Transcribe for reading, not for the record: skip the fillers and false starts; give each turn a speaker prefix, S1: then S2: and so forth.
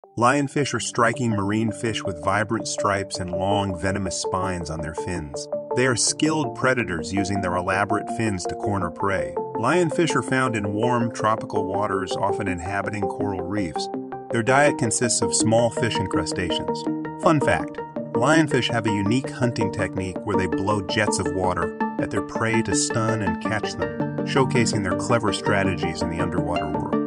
S1: Lionfish are striking marine fish with vibrant stripes and long, venomous spines on their fins. They are skilled predators using their elaborate fins to corner prey. Lionfish are found in warm, tropical waters, often inhabiting coral reefs. Their diet consists of small fish and crustaceans. Fun fact: lionfish have a unique hunting technique where they blow jets of water at their prey to stun and catch them, showcasing their clever strategies in the underwater world.